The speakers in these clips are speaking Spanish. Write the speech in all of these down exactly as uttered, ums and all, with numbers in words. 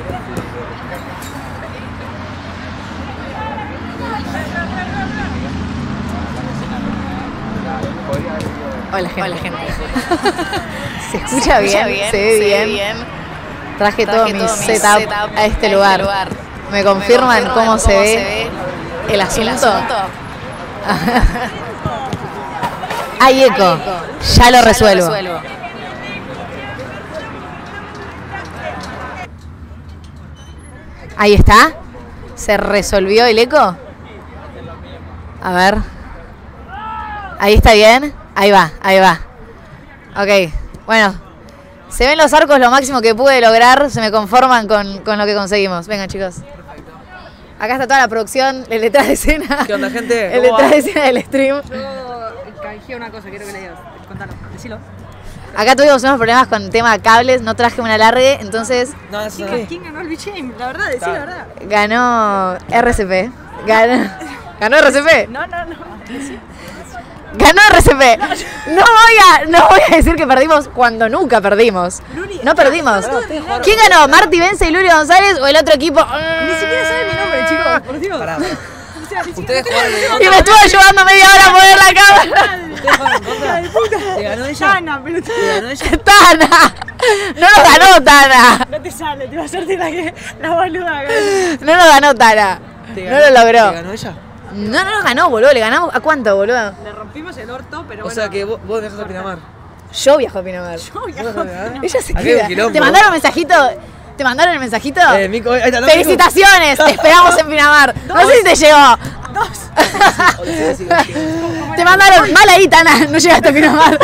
Hola, gente. Hola, gente. ¿Se escucha bien? ¿Se, bien? ¿Se ve ¿Se bien? bien? Traje, Traje todo, todo mi setup, setup a este lugar. Este lugar. ¿Me confirman, ¿Me confirman cómo, cómo se, ve se ve el asunto? ¿El asunto? Hay eco. Hay eco. Ya, lo, ya resuelvo. lo resuelvo. Ahí está. ¿Se resolvió el eco? A ver. Ahí está bien. Ahí va, ahí va. Ok, bueno. Se ven los arcos lo máximo que pude lograr. Se me conforman con, con lo que conseguimos. Vengan, chicos. Acá está toda la producción, el detrás de escena. ¿Qué onda, gente? El detrás de escena del stream. Yo canjeé una cosa, quiero que le digas. Contalo, decilo. Acá tuvimos unos problemas con el tema de cables, no traje un alargue, entonces... No, eso ¿Quién, ¿Quién ganó el B-Chain? La verdad, decí la verdad. Ganó R C P. Ganó, ¿Ganó R C P? No, no, no. Ganó R C P. No voy a, no voy a decir que perdimos cuando nunca perdimos. No perdimos. ¿Quién ganó? ¿Marty Vence y Luli González o el otro equipo? Ni siquiera saben mi nombre, chicos. Por Dios. Pará. O sea, Ustedes jugaron en contra. Y me estuvo ayudando media hora a poner la cámara. ¿Ustedes jugaron en contra? ¿Te ganó ella? Tana, pero ¿Te ganó ella? Tana. No nos ganó Tana. No te sale, te va a hacerte la que la boluda. No nos ganó Tana. No lo logró. ¿Te ganó ella? No, no nos ganó, boludo. ¿Le ganamos a cuánto, boludo? Le rompimos el orto, pero o bueno. O sea que vos, vos dejás a Pinamar. Yo viajo a Pinamar. Yo viajo a Pinamar. Ella se queda. ¿Te mandaron un mensajito? ¿Te mandaron el mensajito? Eh, Mico, ahí está, no, ¡felicitaciones! Te esperamos en Pinamar. No, no sé si te llegó. Dos. Te mandaron. Mal ahí, Tana. No llegaste a Pinamar.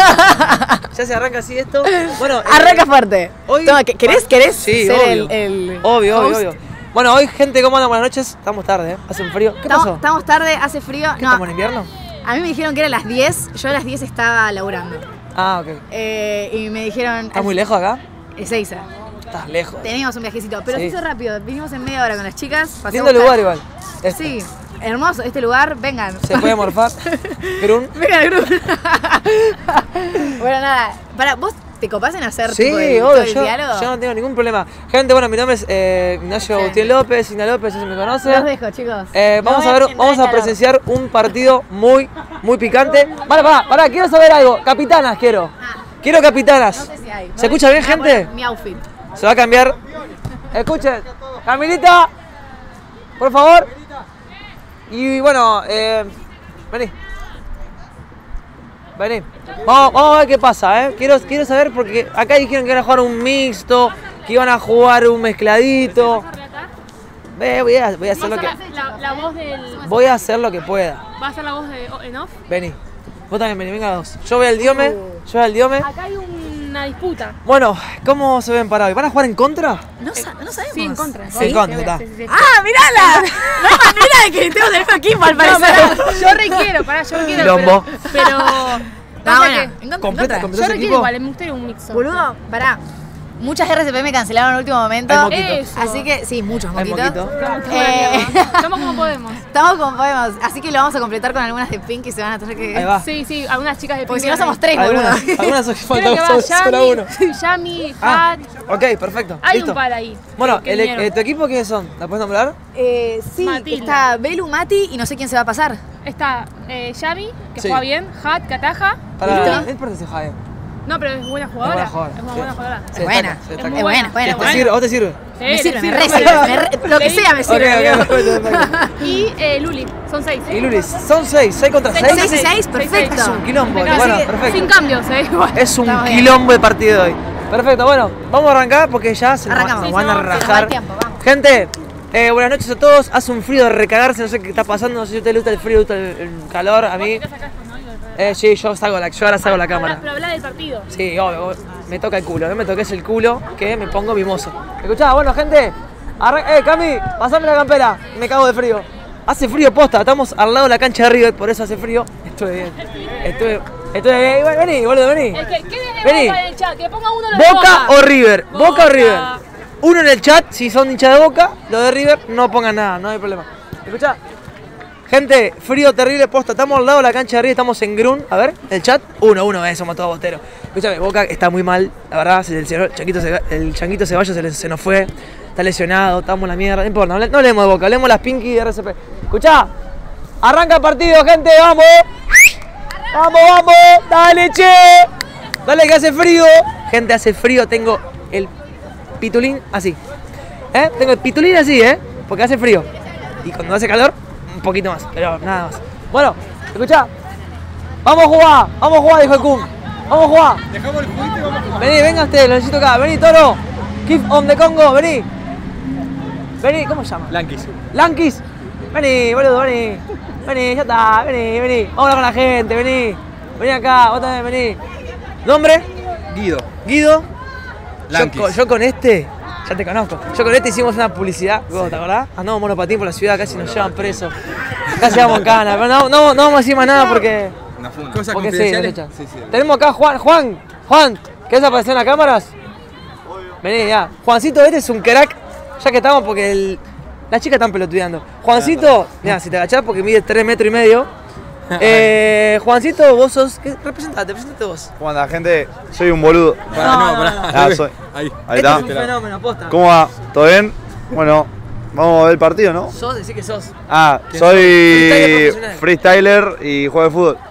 Ya se arranca así esto. Bueno, arranca eh, fuerte. Hoy, Toma, ¿querés, ¿Querés sí, ser obvio. el, el Obvio, obvio, obvio. Bueno, hoy, gente, ¿cómo andan? Buenas noches. Estamos tarde, ¿eh? Hace un frío. ¿Qué estamos, pasó? Estamos tarde, hace frío. ¿Qué, no, ¿Estamos en invierno? A mí me dijeron que eran las diez. Yo a las diez estaba laburando. Ah, ok. Eh, y me dijeron... ¿Estás muy lejos acá? Ezeiza. Estás lejos. Teníamos un viajecito, pero sí. se hizo rápido. Vinimos en media hora con las chicas. Lindo lugar igual. Este. Sí, hermoso este lugar. Vengan. Se puede morfar. Grun. Vengan, Grun. Bueno, nada. Para, ¿vos te copás en hacer sí, tipo el, obvio, el yo, diálogo? yo no tengo ningún problema. Gente, bueno, mi nombre es eh, Ignacio sí. Agustín López, Igna López, si me conoce. Los dejo, chicos. Eh, vamos no a ver, vamos a presenciar un partido muy, muy picante. Vale, pará, pará, quiero saber algo. Capitanas quiero. Ah. Quiero capitanas. No sé si hay. ¿Se escucha bien, gente? Mi outfit. Se va a cambiar. Escuchen. Camilita, por favor. Y bueno, eh, vení. Vení. Vamos, vamos a ver qué pasa, ¿eh? Quiero, quiero saber porque acá dijeron que iban a jugar un mixto, que iban a jugar un mezcladito. Ve, voy a, voy a hacer lo que... La, la voz del... Voy a hacer lo que pueda. ¿Va a ser la voz de en off? Vení. Vos también vení, venga dos. Yo voy al diome, yo voy al diome. Acá hay una disputa. Bueno, ¿cómo se ven para hoy? ¿Van a jugar en contra? No, sa no sabemos. Sí, en contra. ¿Sí? En contra, está. Sí, sí, sí. ¡Ah, mirala! No hay manera de que estemos del mismo equipo, al parecer. No, yo requiero, pará, yo requiero. Quilombo. Pero... pero no, bueno, en contra. ¿Completa, yo requiero equipo? Igual, me gustaría un mixo. Boludo, pará. Muchas R C P me cancelaron en el último momento. Así que, sí, muchos moquitos. Eh, Estamos como podemos. Estamos como podemos. Así que lo vamos a completar con algunas de Pink y se van a tener que. Ahí va. Sí, sí, algunas chicas de Pink. Porque si no somos tres, boludo. Algunas, algunas son faltan solo uno. Yami, ah, Fat. Ok, perfecto. Hay listo. Un par ahí. Bueno, el, el, ¿tu equipo quiénes son? ¿La puedes nombrar? Eh, sí, Matilda. Está Belu, Mati y no sé quién se va a pasar. Está eh, Yami, que sí. juega bien, Hat, que ataja. Para él parece Jaime. No, pero es buena jugadora. Es buena jugadora. Es una buena jugadora. Es buena. Es buena, buena, buena. ¿Te sirve? ¿Vos te sirve? Sí, me sirve, me sirve, re sirve. Me re, lo que sea me sirve. Okay, okay. Y eh, Luli, son seis. Y Luli, son seis, seis contra seis. seis y seis, perfecto. Es un quilombo, Acá, bueno, sí, perfecto. Sin cambios, eh. Igual. Es un Estamos quilombo bien. De partido de hoy. Perfecto, bueno, vamos a arrancar porque ya se nos, nos sí, van no, a rajar. tiempo, gente, eh, buenas noches a todos. Hace un frío de recagarse, no sé qué está pasando, no sé si a usted le gusta el frío, le gusta el, el calor, a mí. Eh, sí, yo, salgo la, yo ahora salgo la cámara. Pero habla del partido. Sí, obvio, me toca el culo, no me toques el culo que me pongo mimoso. ¿Escuchá? Bueno, gente, eh, Cami, pasame la campera, me cago de frío. Hace frío posta, estamos al lado de la cancha de River, por eso hace frío. Estoy bien, estoy, estoy bien. Vení, boludo, vení. Es que, ¿qué vení. En el chat? Que ponga uno de Boca, Boca o River, Boca. Boca o River. Boca. Uno en el chat, si son hinchas de Boca, lo de River, no pongan nada, no hay problema. ¿Escuchá? Gente, frío terrible, posta, estamos al lado de la cancha de River, estamos en Grun, a ver, el chat, uno, uno, eh, somos todos bosteros. Escúchame, Boca está muy mal, la verdad, el, el, changuito, el changuito Ceballos se, se nos fue, está lesionado, estamos en la mierda, no importa, no, le- no leemos de Boca, leemos las Pinky de R C P. Escuchá, arranca el partido, gente, vamos. Vamos, vamos, dale, che. Dale que hace frío. Gente, hace frío, tengo el pitulín así. ¿Eh? Tengo el pitulín así, ¿eh? Porque hace frío. Y cuando hace calor, un poquito más, pero nada más. Bueno, escuchá. Vamos a jugar, vamos a jugar, dijo el Kun. Vamos a jugar. Dejamos el juguete y vamos a jugar. Vení, venga usted, lo necesito acá. Vení, Toro. Keep on the Congo, vení. Vení, ¿cómo se llama? Lankis. Lankis. Vení, boludo, vení. Vení, ya está, vení, vení. Vamos a hablar con la gente, vení. Vení acá, vos también, vení. ¿Nombre? Guido. Guido. Yo Lankis. con, yo con este, ya te conozco. Yo con este hicimos una publicidad, ¿vos te acordás? Andamos monopatín por la ciudad, casi nos llevan presos. Casi vamos en cana. Pero no, no, no vamos a decir más nada porque. Una funda. ¿Cosas porque sí, confidenciales? nos echan. Sí, sí. Tenemos acá a Juan, Juan, Juan, ¿querés aparecer en las cámaras? Vení, ya. Juancito, este es un crack, ya que estamos porque el, las chicas están pelotudeando. Juancito, mira, si te agachás porque mide tres metros y medio. Eh, Juancito, vos sos. ¿qué? Representate, presentate vos. ¿Cómo anda, gente? Soy un boludo. Pará, No, no, no, pará. Ah, Ahí. soy- Ahí. Ahí Este está. es un fenómeno, posta. ¿Cómo va? ¿Todo bien? Bueno, vamos a ver el partido, ¿no? Sos, decís que sos. Ah, ¿Qué? soy Freestyler profesional. freestyler y juego de fútbol.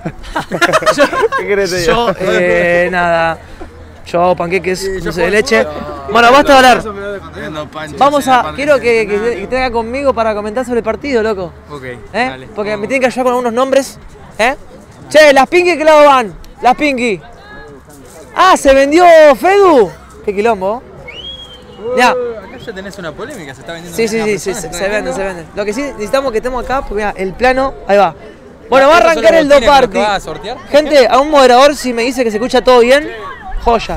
Yo, ¿Qué querés que te diga? yo eh, nada. Yo hago panqueques, Sí, yo dulce de juego leche. fútbol. Bueno, basta de hablar. Viendo panchos, Vamos a. sí, Quiero que, aparte, que, que te haga conmigo para comentar sobre el partido, loco. Ok, ¿Eh? dale. Porque me Vamos. tienen que ayudar con algunos nombres. ¿Eh? Che, las Pinky, ¿qué lado van? Las Pinky. Ah, ¿se vendió Fedu? Qué quilombo. Ya. Acá ya tenés una polémica, se está vendiendo. Sí, sí, una sí, persona, sí, se, está se vende, vendiendo. se vende. Lo que sí necesitamos que estemos acá, porque mira, el plano, ahí va. Bueno, va a ¿Estos son arrancar los el do botines que party. nos vas a sortear? Gente, a un moderador si me dice que se escucha todo bien, joya.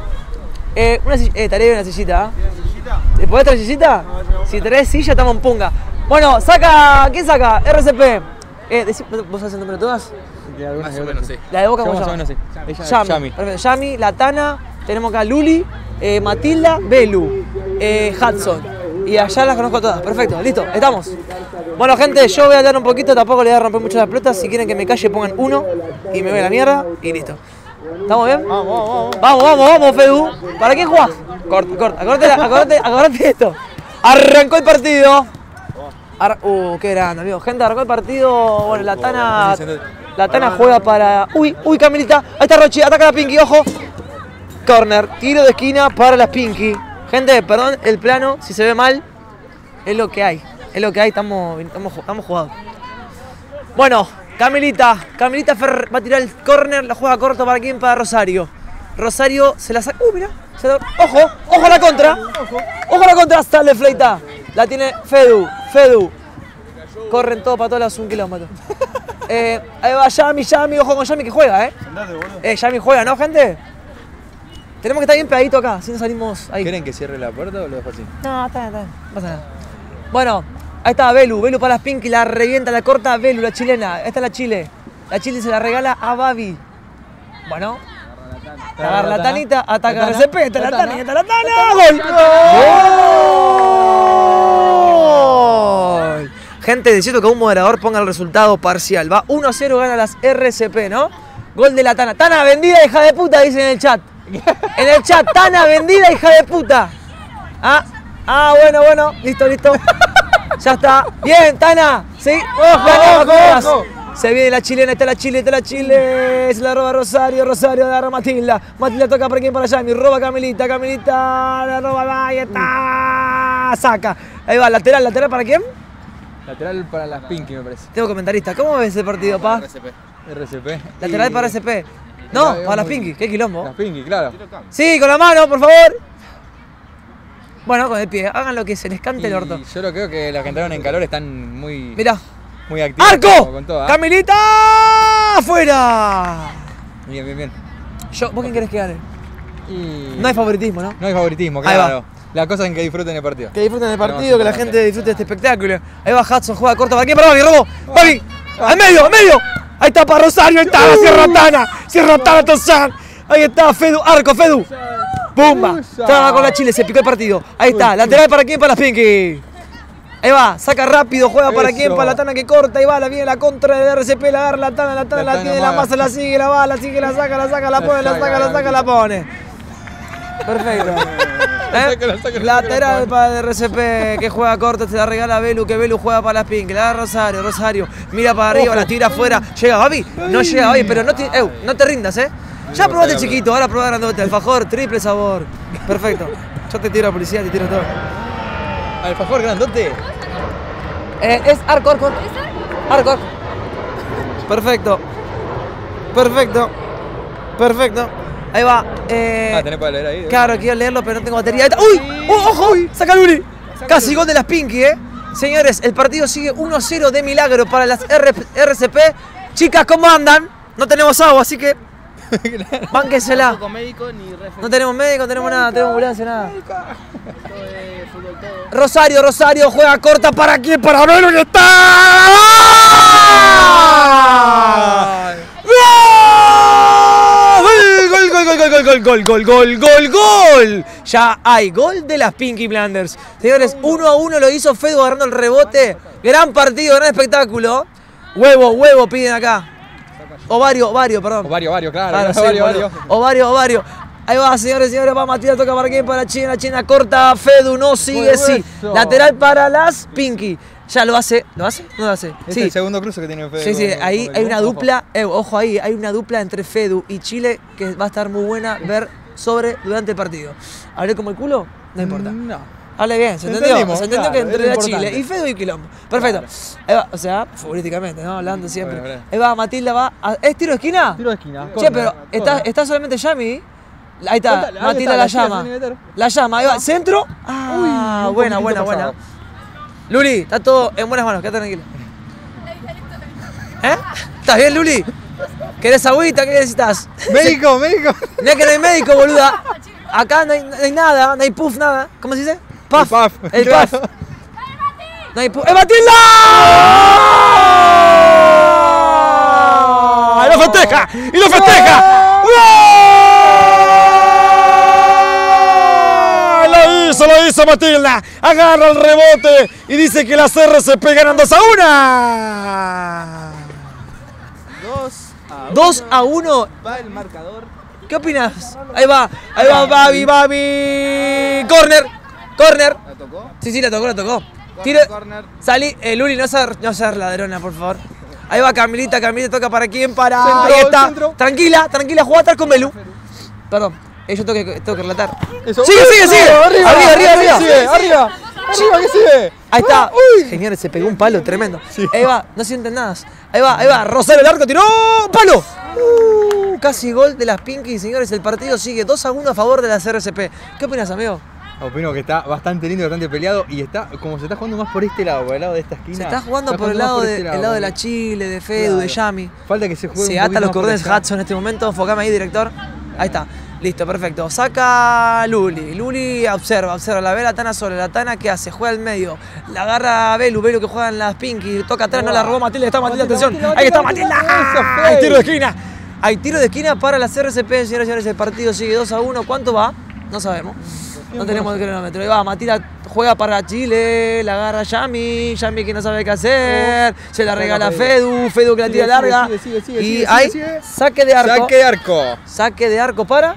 Eh, una silla, eh, estaría bien una sillita, ¿eh? ¿Te podés traer sillita? Si traes silla, estamos en punga. Bueno, saca, ¿quién saca? R C P. Eh, decí- ¿vos sabés el nombre de todas? Más o menos, sí. La de Boca, Yo ¿cómo más se o llama? menos, sí. Yami. Yami. Perfecto. Yami, Latana, tenemos acá Luli, eh, Matilda, Belu, eh, Hudson. Y allá las conozco todas. Perfecto, listo, estamos. Bueno, gente, yo voy a hablar un poquito, tampoco le voy a romper mucho las pelotas. Si quieren que me calle, pongan uno y me voy a la mierda y listo. ¿Estamos bien? Vamos, vamos, vamos. Vamos, vamos, Fedu. ¿Para quién jugás? Corta, corta. Acordate, acordate, acordate de esto. Arrancó el partido. Ar- uh, qué grande, amigo. Gente, arrancó el partido. Bueno, la Tana. La Tana juega para. Uy, uy, Camilita. Ahí está Rochi, ataca a la Pinky, ojo. Corner, tiro de esquina para las Pinky. Gente, perdón, el plano, si se ve mal, es lo que hay. Es lo que hay, estamos, estamos, estamos jugados. Bueno, Camilita. Camilita Ferrer va a tirar el corner, la juega corto para quién, para Rosario. Rosario se la saca. Uh, mira. se la- Ojo, ojo a la contra. Ojo a la contra, sale Fleita. La tiene Fedu, Fedu. Corren todos para todos lados, un kilómetro. Eh, ahí va Yami, Yami, ojo con Yami que juega, eh. Eh, Yami juega, ¿no, gente? Tenemos que estar bien pegadito acá, si no salimos ahí. ¿Quieren que cierre la puerta o lo dejo así? No, está bien, está bien, no pasa nada. Bueno, ahí está Belu, Belu para las Pinky, la revienta, la corta Belu, la chilena. Ahí está la Chile. La Chile se la regala a Babi. Bueno. Agarra la tanita, ataca R C P, está la tana, está la tana. ¡Gol! ¡Gol! Gente, necesito que un moderador ponga el resultado parcial. Va uno a cero, gana las R C P, ¿no? Gol de la Tana. Tana vendida, hija de puta, dicen en el chat. En el chat, Tana vendida, hija de puta. Ah, ah, bueno, bueno. Listo, listo. Ya está. Bien, Tana. Sí. Ojo, ojo, ojo. Se viene la chilena, está la Chile, está la Chile. Se la roba Rosario, Rosario agarra Matilda. Matilda toca para quién, para Yami. Roba Camilita, Camilita. La roba, ahí está. Saca. Ahí va, lateral, lateral para quién. Lateral para las Pinky, me parece. Tengo comentarista. ¿Cómo ves ese partido, pa? R C P. R C P. Lateral Y- para S P. No, Claro, para las muy- Pinky. Qué quilombo. Las Pinky, claro. Sí, con la mano, por favor. Bueno, con el pie. Hagan lo que se les cante el orto. Y yo lo creo que los que entraron en calor están muy, Mirá. muy activos. ¡Arco! como Con todo, ¿ah? ¡Camilita! ¡Afuera! Bien, bien, bien. Yo, ¿vos quién querés que gane? Y... No hay favoritismo, ¿no? No hay favoritismo, Ahí va. claro. La cosa es que disfruten el partido. Que disfruten del Pero partido, que la más gente disfrute de este espectáculo. Ahí va Hudson, juega corto. ¿Para quién? Para Babi, robó. Babi, al medio, al medio. Ahí está para Rosario, ahí está, Sierra Tana. Sierra Tana, Tozán. Ahí está, Fedu, arco, Fedu. ¡Pumba! Traba con la Chile, se picó el partido. Ahí está, lateral para quién, para las Pinky. Ahí va, saca rápido, juega para Eso. quién, para la Tana que corta, ahí va, la viene la contra del R C P, la agarra la Tana, la Tana La la Tana tiene, la maga. masa, la sigue, la va, la sigue, la saca, la saca, la La pone, la saca, saca, la la saca, la pone. Perfecto. ¿Eh? Sácalo, sácalo, Lateral sácalo. para el R C P que juega corto, se la regala a Belu, que Belu juega para las Pink. Le da Rosario, Rosario, mira para arriba, la tira afuera. Llega Babi, no llega Babi, pero no te, eh, no te rindas, ¿eh? Ya probaste chiquito, ahora probá grandote. Alfajor, triple sabor. Perfecto. Yo te tiro a policía, te tiro todo. Alfajor grandote. Eh, es arco, arco. Arco, arco. Perfecto. Perfecto. Perfecto. Ahí va. Eh, Ah, tenés para leer ahí. ¿eh? Claro, quiero leerlo, pero no tengo batería. Ahí está. ¡Uy! ¡Oh, ojo! ¡Saca Luli! Casi gol de las Pinky, ¿eh? Señores, el partido sigue uno cero de milagro para las R C P. Chicas, ¿cómo andan? No tenemos agua, así que bánquensela. No tenemos médico, no tenemos nada, no tenemos ambulancia, nada. Rosario, Rosario, juega corta. ¿Para quién? ¡Para Belu que está! ¡Gol! Gol, gol, gol, gol, gol, gol, gol, gol, gol, gol. Ya hay gol de las Pinky Blinders. Señores, uno a uno lo hizo Fedu agarrando el rebote. Gran partido, gran espectáculo. Huevo, huevo piden acá. Ovario, ovario, perdón. Ovario, ovario, claro. Claro, sí, ovario, boludo. ovario. Ovario, ovario. Ahí va, señores y señores, va Matías, toca para quién, para China, China corta, Fedu no sigue, sí. Eso. Lateral para las Pinky. Ya lo hace, ¿lo hace? ¿No lo hace? Este es Sí. el segundo cruce que tiene Fede. Sí, sí, con- ahí con hay el una ojo. dupla, eh, ojo ahí, hay una dupla entre Fedu y Chile que va a estar muy buena ver sobre durante el partido. ¿Hablé como el culo? No importa. No. Hable bien, ¿se entendió? Entendimos, Se entendió claro, que es entre lo la importante. Chile y Fedu y Quilombo. Perfecto. Ahí va, o sea, futbolísticamente, ¿no? Hablando siempre. Bueno, bueno. Ahí va, Matilda va. A, ¿Es tiro de esquina? Tiro de esquina. Che, corner, pero está, corner. está solamente Yami. Ahí está, Ahí está, Matilda la la chica llama. sin meter. La llama, ahí va, centro. Ah, un buena, poquitito buena, buena. pasado. Luli, está todo en buenas manos, quédate tranquila. ¿Eh? ¿Estás bien, Luli? ¿Querés agüita? ¿Qué necesitas? Médico, médico. Mirá que no hay médico, boluda. Acá no hay, no hay nada, no hay puff, nada. ¿Cómo se dice? Puff. El puff, El claro. puff. No hay puff. ¡Eh, Matilda! ¡Y lo festeja! ¡Y lo festeja! ¡Gol! Lo hizo, lo hizo Matilda. Agarra el rebote y dice que las R C P ganan dos a uno. dos a uno. Va el marcador. ¿Qué opinas? Ahí va, ahí va, Babi, Babi. Corner, corner. ¿La tocó? Sí, sí, la tocó, la tocó. Tiro, Corner. salí, eh, Luli, no seas no seas ladrona, por favor. Ahí va Camilita, Camilita toca para quién, para... Centro, ahí está. centro. Tranquila, tranquila, jugá atrás con Belu. Perdón, eh, yo tengo que, tengo que relatar. Eso. Sigue, sigue, sigue. Arriba, Arriba, arriba, arriba. Sigue, arriba. Arriba, que sigue. Ahí está. Señores, se pegó un palo tremendo. Ahí va, no sienten nada. Ahí va, ahí va. Rosario el arco, tiró. ¡Palo! Uh, casi gol de las Pinky, señores. El partido sigue dos a uno a favor de las R C P. ¿Qué opinas, amigo? Opino que está bastante lindo, bastante peleado y está como se está jugando más por este lado, por el lado de esta esquina. Se está jugando por el lado, más de, este el lado de la porque- Chile, de Fedu, Claro. de Yami. Falta que se juegue Se un ata poquito los más por cordones allá. Hudson en este momento. Enfocame ahí, director. Ahí está. Listo, perfecto. Saca Luli. Luli observa, observa. La ve la Tana sola. La Tana, ¿qué hace? Juega al medio. La agarra Belu. Belu que juega en las Pinky. Toca atrás, no la robó Matilda. Está Matilda, atención. Ahí está Matilda. ¡Ah! Hay tiro de esquina. Hay tiro de esquina para las R C P, señores y señores. El partido sigue dos a uno. ¿Cuánto va? No sabemos. No tenemos el cronómetro. Ahí va, Matilda juega para Chile, la agarra Yami, Yami que no sabe qué hacer, se la regala a Fedu, Fedu que la tira Sigue, larga. sigue, sigue, sigue, y sigue, hay sigue, sigue. saque de arco. Saque de arco. Saque de arco para.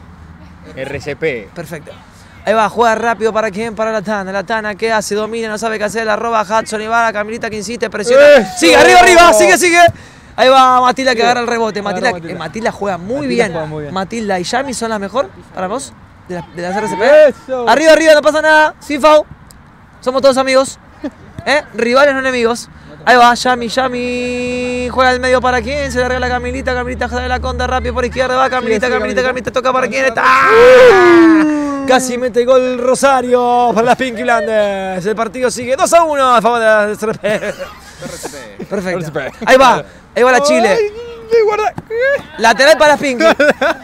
R C P. Perfecto. Ahí va, juega rápido para quién, para la Tana. La Tana, ¿qué hace? Domina, no sabe qué hacer, la roba Hudson y va la Camilita que insiste, presiona. ¡Eso! Sigue, arriba, arriba, sigue, sigue. Ahí va Matilda que agarra el rebote. Matilda, Agarra Matilda. eh, Matilda juega muy Matilda bien. juega muy bien. Matilda y Yami son las mejor para vos de las de las R C P. Eso. Arriba, arriba, no pasa nada. Sin foul. Somos todos amigos. ¿Eh? Rivales, no enemigos. Ahí va, Yami, Yami. Juega al medio para quién. Se le regala a Camilita. Camilita jala la conda rápido por izquierda. Va Camilita, sigue, Camilita, Camilita. Camilita. Toca para quién está. ¡Ah! Casi mete gol Rosario para las Pinky Blinders. El partido sigue dos a uno a favor de las R C P. Perfecto. R C P. Ahí va. Ahí va la Chile. Ay, ay, guarda. Lateral para las Pinky.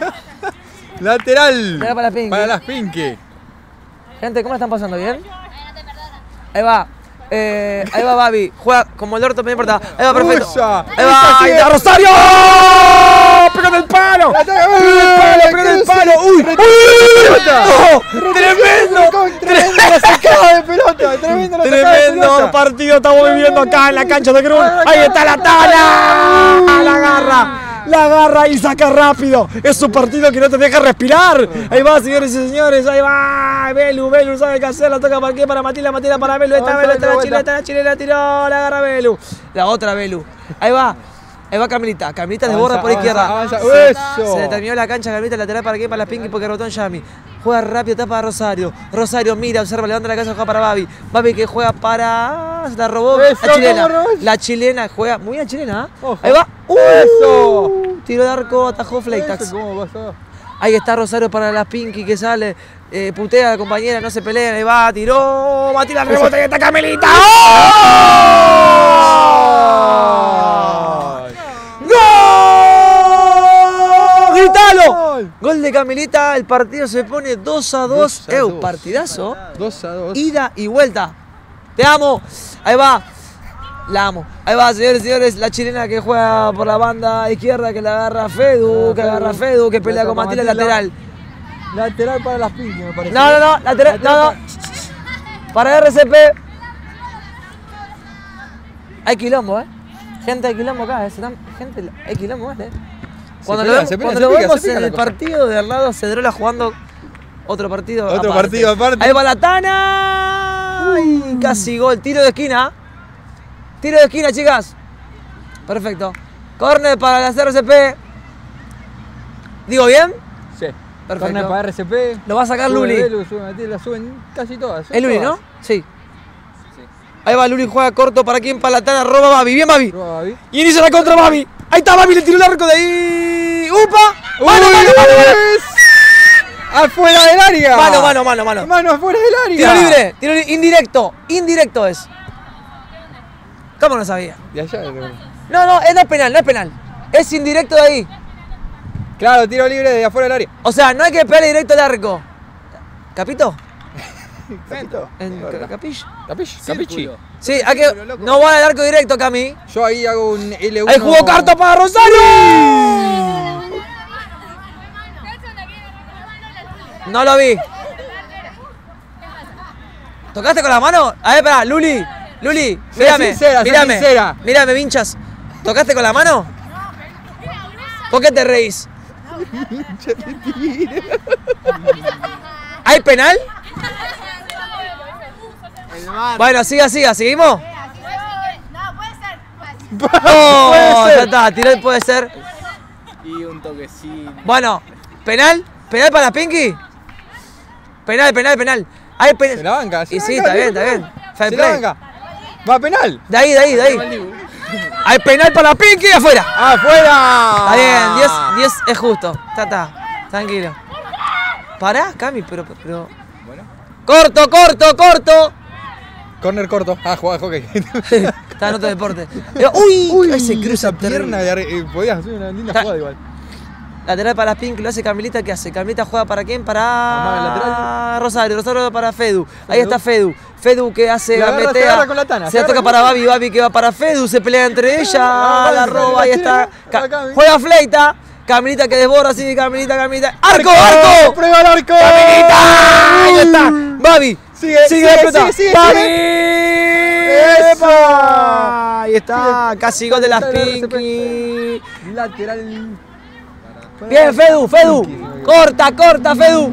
Lateral. Lateral para las Pinky. Para las Pinky. Gente, ¿cómo la están pasando? ¿Bien? Ahí va. Eh, ahí va Babi. Juega como el orto, no me importa. Ahí va, perfecto. Usa. Ahí va. Ahí está Rosario. ¡Pega en el palo! ¡Pega en el palo! ¡Pega en el palo! ¡Uy! ¡Uy! ¡No! ¡Tremendo! Tremendo la sacada de pelota. Tremendo la sacada de ¡Tremendo pelota. partido estamos viviendo acá en la cancha de Grun! ¡Ahí está la Tana! ¡La agarra! La agarra y saca rápido. Es un partido que no te deja respirar. Ahí va, señores y señores. Ahí va. Belu, Belu sabe qué hacer. La toca para qué, para Matilda, Matilda para Belu. Esta Belu, esta la chilena, la chilena tiró. La agarra Belu. La otra Belu. Ahí va. Ahí va Camilita. Camilita desborda por izquierda. Avanza, Se, eso. se le terminó la cancha. Camilita lateral para qué, para las Pinky porque rotó en Yami. Juega rápido, tapa a Rosario. Rosario mira, observa, levanta la cabeza, juega para Babi. Babi que juega para. Se la robó. Eso, la chilena. ¿cómo no? La chilena juega. Muy bien, chilena. ¿eh? Ojo. Ahí va. ¡Uh! Eso. Tiro de arco, atajó Fleitax. Eso, ¿cómo pasó? Ahí está Rosario para las Pinky que sale. Eh, putea a la compañera, no se pelean. Ahí va, tiró. Matilda rebota y está Camelita. ¡Oh! ¡Gol! ¡Gritalo! Gol de Camilita, el partido se pone dos a dos. dos a ¡Ew! dos. Partidazo. dos a dos. Ida y vuelta. Te amo. Ahí va. La amo. Ahí va, señores y señores. La chilena que juega por la banda izquierda, que la agarra Fedu, que agarra Fedu, que pelea con Matilda lateral. Lateral para las Pinky, me parece. No, no, no, lateral, no, no. Para R C P. Hay quilombo, ¿eh? Gente, hay quilombo acá, ¿eh? Se están- Gente, hay quilombo, ¿eh? Cuando lo pelea, vemos, se pelea, cuando se lo pica, vemos se pica en la el cosa. partido de al lado, Cedrola jugando otro partido Otro aparte. partido aparte. Ahí va la Tana. Ay, casi gol. Tiro de esquina. Tiro de esquina, chicas. Perfecto. Corner para las R C P. ¿Digo bien? Sí. Perfecto. Corner para R C P. Lo va a sacar Sube Luli. Belu, sube Matilda, suben casi todas. Es Luli, todas. ¿no? Sí. Ahí va Luli, juega corto. ¿Para quién? Para la Tana. Roba Babi. Bien, Babi. Roba Babi. Y inicia la contra Babi. Ahí está Babi, le tiró el arco de ahí. ¡Upa! ¡Mano, ¡Uy! mano, mano, mano! ¡Afuera del área! Mano, mano, mano, mano. ¡Mano afuera del área! Tiro libre, tiro libre. Indirecto. Indirecto es. ¿Cómo no sabía? De allá, de- No, no, es- no es penal, no es penal. Es indirecto de ahí. Claro, tiro libre de afuera del área. O sea, no hay que pegarle directo al arco. ¿Capito? Capito. ¿En ca- ¿Capish? Capichi. Capichi. Sí, hay que. No va al arco directo, Cami. Yo ahí hago un L uno. Ahí jugó carta para Rosario. No lo vi. ¿Tocaste con la mano? A ver, espera, Luli. Luli, Sé mírame. sincera, sé mírame. sincera. Mírame, vinchas. ¿Tocaste con la mano? ¿Por qué te reís? ¿Hay penal? Bueno, siga, siga, ¿seguimos? Oh, ya está, tiró el puede ser. Y un toquecín. Bueno, ¿penal? ¿Penal para Pinky? Penal, penal, penal. Hay penal. Se la banca, se Y la sí, banca, está bien, se está la bien. Fair Se la play. banca. Va a penal. De ahí, de ahí, de ahí. Hay penal para Pinky afuera. ¡Afuera! Está bien, diez, diez es justo. Está, está. Tranquilo. Pará, Cami, pero, pero. Bueno. Corto, corto, corto. Corner corto. Ah, jugaba de hockey. Está en otro deporte. Pero, uy, Uy, ese cruza esa pierna. de arri- eh, podías hacer una linda Ta- jugada igual. Lateral para Pink, lo hace Camilita, ¿qué hace? Camilita juega para quién? Para Amaga el lateral. Rosario, Rosario para Fedu. Ahí está Fedu. Fedu que hace Se agarra, gambetea. se agarra con la Tana, Se se la toca agarra para con- Babi, Babi que va para Fedu, se pelea entre ellas, Ah, la Babi, roba, la ahí tira, está. la Ca- Cami. Juega Fleita. Camilita que desborda, así, Camilita, Camilita. ¡Arco, arco! ¡Prueba el arco! ¡Camilita! Ahí está. Babi. Sigue, Sigue, sigue, la pelota. sigue, sigue, Babi. ¡Eso! ¡Epa! Ahí está, Sigue. casi gol de las Lateral, Pinky. Lateral. Bien, Fedu, Fedu. Corta, corta, Fedu.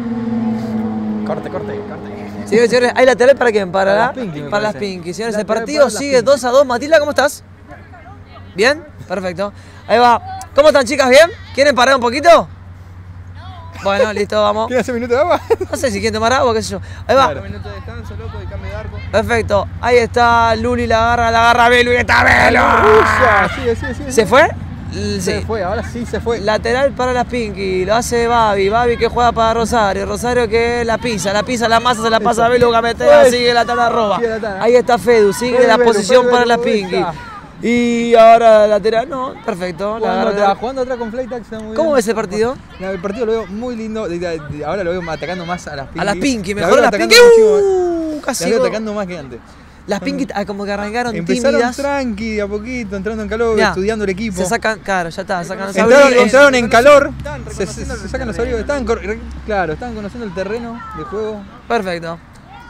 Corte, corte, corte. Señores, señores, ¿hay lateral para quién? Para, Para la- las Pinky, me para las parece. Pinky. Señores, el Lateral partido para las sigue Pinky. dos a dos. Matilda, ¿cómo estás? ¿Bien? Perfecto. Ahí va. ¿Cómo están, chicas? ¿Bien? ¿Quieren parar un poquito? Bueno, listo, vamos. ¿Quieren hacer minuto de agua? No sé si quieren tomar agua, qué sé yo. Ahí va. Claro. Minuto de descanso, loco, y cambio de arco. Perfecto. Ahí está Luli, la agarra, la agarra Belu y está Belu. Rusa. Sigue, sigue, sigue. ¿Se fue? L- Se Sí. fue, ahora sí se fue. Lateral para las Pinky, lo hace Babi, Babi que juega para Rosario, Rosario que la pisa, la pisa, la masa, se la pasa a Belu, gametea, Pues, sigue la Tana roba. sigue la Tana. Ahí está Fedu, sigue Fedu, la Belu, posición Fedu, para Belu, las Pinky. esa. Y ahora lateral, no, perfecto. La Jugando agarra atrás, de- jugando atrás con Fleitax está muy ¿Cómo bien. ves el partido? No, el partido lo veo muy lindo. de- de- de- Ahora lo veo atacando más a las Pinky. A las Pinky, La mejor veo a las atacando Pinky. muchísimo. Uh, Las casi veo gol. atacando más que antes. Las Pinky ah, como que arrancaron Empezaron tímidas. tranqui, de a poquito, entrando en calor, Mirá, estudiando el equipo. Se sacan, claro, ya está, sacan los Entraron, abrigos. entraron en calor, Están se, se- reconociendo se el sacan los terreno. abrigos, estaban, cor- claro, estaban conociendo el terreno de juego. Perfecto.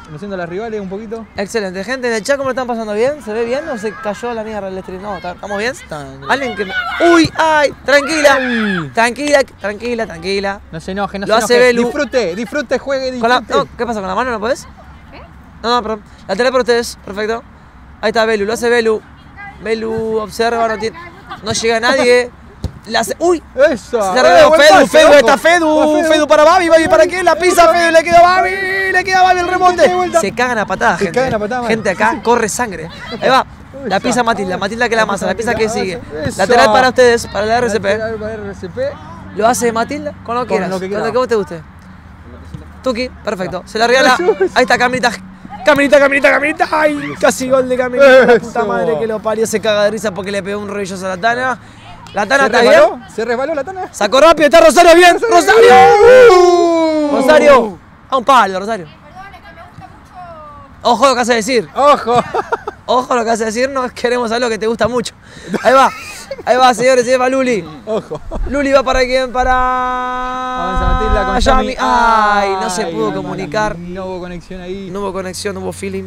conociendo a las rivales un poquito. Excelente. Gente, en el chat, ¿cómo lo están pasando? ¿Bien? ¿Se ve bien o se cayó la mierda del stream? No, ¿estamos bien? Alguien que me... ¡Uy! ¡Ay! Tranquila. Uy. Tranquila, tranquila, tranquila. No se enoje, no Lo se hace enoje. Belu. Disfrute, disfrute, juegue, Con la- disfrute. no, ¿qué pasa? ¿Con la mano no podés? ¿Qué? No, no, perdón. Lateral para ustedes. Perfecto. Ahí está Belu. Lo hace Belu. Belu observa, no, tiene, no llega nadie. La hace... ¡Uy! Eso. Se arregló. buen Fedu, pase, Fedu, ojo. está Fedu. Va Fedu para Babi. Babi para qué. La pisa Fedu. Le queda Babi. Le queda Babi el remonte. vuelta. Se cagan a patadas, Se gente. cagan a patadas, man. Gente acá corre sangre. Ahí va. La pisa Matilda. Matilda que la masa. La pisa que sigue. Eso. Lateral para ustedes. Para la R C P. Lateral para R C P. Lo hace Matilda con lo que Con quieras. lo que Con quieras. lo que vos te guste. Tuki. Perfecto. Se la regala. Ahí está Caminita. Caminita, Caminita, Caminita. Ay, casi gol de Caminita. La puta Eso. madre que lo parió. Se caga de risa porque le pegó un rollizo a la Tana. La Tana ¿Se está bien. resbaló? ¿Se resbaló la Tana? Sacó rápido, está Rosario bien. ¡Rosario! Uh. Rosario. A un palo, Rosario. Ojo lo que hace decir. Ojo. Ojo lo que hace decir. No queremos saber lo que te gusta mucho. Ahí va. Ahí va, señores. Se lleva Luli. Ojo. Luli va para quién? Para. Avanza Matilda con Yami. Yami. Ay, no se Ay, pudo no, comunicar. No hubo conexión ahí. No hubo conexión, no hubo feeling.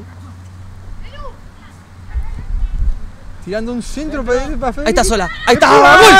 Tirando un centro para para Federico. Ahí está sola. Ahí está.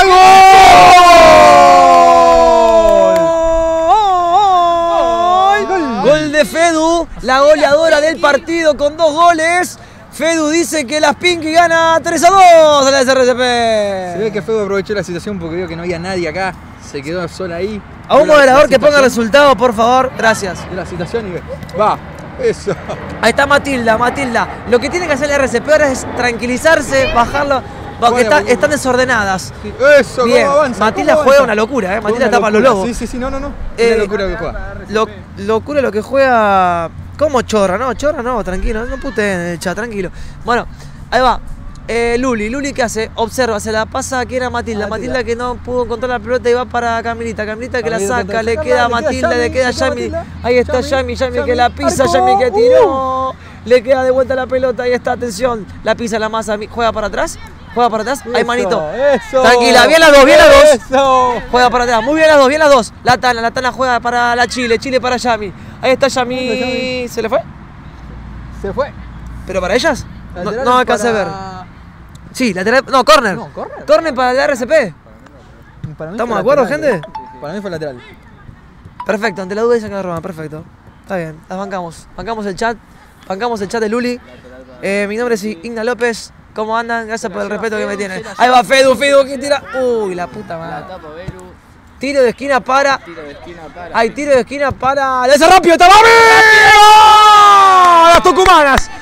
¡Gol! ¡Gol! Gol de Fedu, la goleadora del partido con dos goles. Fedu dice que las Pinky gana tres a dos a la S R C P. Se ve que Fede aprovechó la situación porque vio que no había nadie acá. Se quedó sola ahí. A un Vio la- moderador la que ponga situación, resultado, por favor. Gracias. vio la situación y ve. Va. Eso. Ahí está Matilda, Matilda. Lo que tiene que hacer la R C P ahora es tranquilizarse, bajarlo, porque Bueno, está- porque- están desordenadas. Eso, Bien, cómo avanza. Matilda cómo juega avanza. una locura, ¿eh? Matilda Una tapa a los locura. lobos. Sí, sí, sí, no, no, no. Eh, Una locura que juega. Lo, locura lo que juega. ¿Cómo chorra? No, chorra no, tranquilo, no puteen en el chat, tranquilo. Bueno, ahí va. Eh, Luli, Luli ¿qué hace? Observa, se la pasa a quien era Matilda. Matilda. Matilda que no pudo encontrar la pelota y va para Camilita. Camilita que la Camilita saca, intenta le sacarla, queda a le queda Matilda, le Yami, queda a le queda Yami. Matilda. Ahí está Yami, Yami, Yami que Yami, la pisa, arco. Yami que tiró. Le queda de vuelta la pelota, ahí está, atención. La pisa la masa, juega para atrás, juega para atrás. Ahí Eso, manito. Eso. Tranquila, bien las dos, bien las dos. Eso. Juega para atrás, muy bien las dos, bien las dos. La Tana, la Tana juega para la Chile, Chile para Yami. Ahí está Yami. ¿Se le fue? Se fue. ¿Pero para ellas? No, Lateral no alcancé a ver. para- Sí, lateral. No, corner. No, corner. Corner para la R C P. Para mí ¿Estamos fue de acuerdo, lateral. gente? Para mí fue lateral. Perfecto, ante la duda dicen que la roban, perfecto. Está bien, las bancamos. Bancamos el chat. Bancamos el chat de Luli. Eh, mi nombre es Igna López. ¿Cómo andan? Gracias por el respeto que me tienen. Ahí va Fedu, Fedu, que tira. Uy, la puta madre. Tiro de esquina para. Tiro de esquina para. Hay tiro de esquina para. ¡Le hace rápido! ¡Está Babi! ¡Gol! ¡Las tucumanas!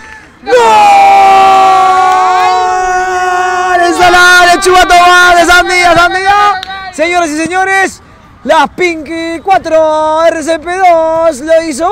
¡Gol! ¡Ensalada de Chubatomá de Sandía, Sandía! Señoras y señores, las Pinky cuatro, R C P dos, lo hizo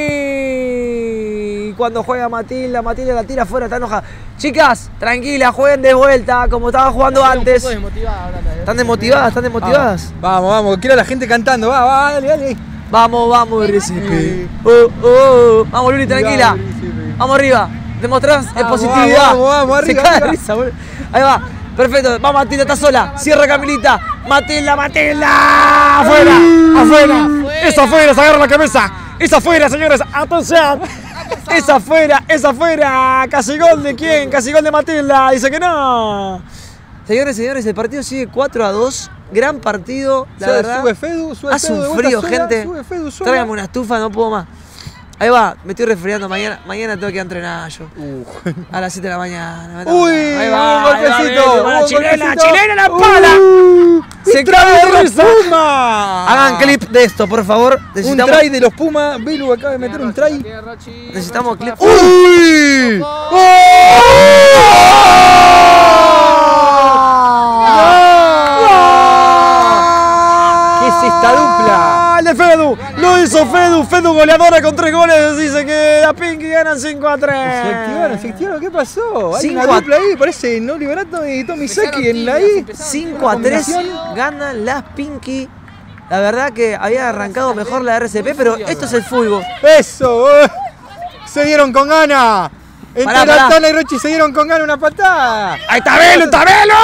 Babi. Cuando juega Matilda, Matilda la tira afuera, está enojada. Chicas, tranquila, jueguen de vuelta como estaban jugando antes. ¿Están desmotivadas? ¿Están desmotivadas? Vamos, vamos, quiero a la gente cantando. Va, va, dale, dale. Vamos, vamos, R C P. Sí. Oh, oh. Vamos, Luli, tranquila. Dale, sí, sí. Vamos arriba. Demostrás Vamos, positividad. vamos, vamos, Se arriba, cae de arriba. risa, boludo. Ahí va. Perfecto. Vamos, Matilda, está sola. Cierra Camilita. Matilda, Matilda. ¡Afuera! ¡Afuera! ¡Es afuera! ¡Se agarra la cabeza! ¡Es afuera, señores! ¡Atención! ¡Es afuera! ¡Es afuera! ¿Casi gol de quién? ¿Casi gol de Matilda? Dice que no. Señores, señores, el partido sigue cuatro a dos. Gran partido, la Sube, verdad. sube Fedu, sube Hace Fedu de un vuelta frío, sola, gente. Sube Fedu sola. Tráigame una estufa, no puedo más. Ahí va, me estoy resfriando. Mañana, mañana tengo que entrenar yo. Uh. A las siete de la mañana. me tengo Uy, que- ahí un va, ahí va, golpecito. Belu, va la un chilena, golpecito. chilena la pala. Uh, Se un try cae de de los risa. Pumas. Hagan clip de esto, por favor. Un Necesitamos, try de los Pumas. Belu acaba de meter un try. necesitamos clip. ¡Uy! ¿Qué es esta dupla? ¡El de Fedu! ¡Lo hizo Fedu! Fedu goleadora con tres goles. Dice que la Pinky ganan cinco a tres. Se activaron, se activaron. ¿Qué pasó? Hay Cinco una a- dupla ahí. Parece No Liberato y Tommy Saki en la I. cinco a tres ganan las Pinky. La verdad que había arrancado mejor la R C P, pero esto es el fútbol. ¡Eso! eh. Se dieron con gana. Entre Pará, pará. Latona y Rochi se dieron con gana una patada. ¡Ahí está Belu! ¡Está Belu!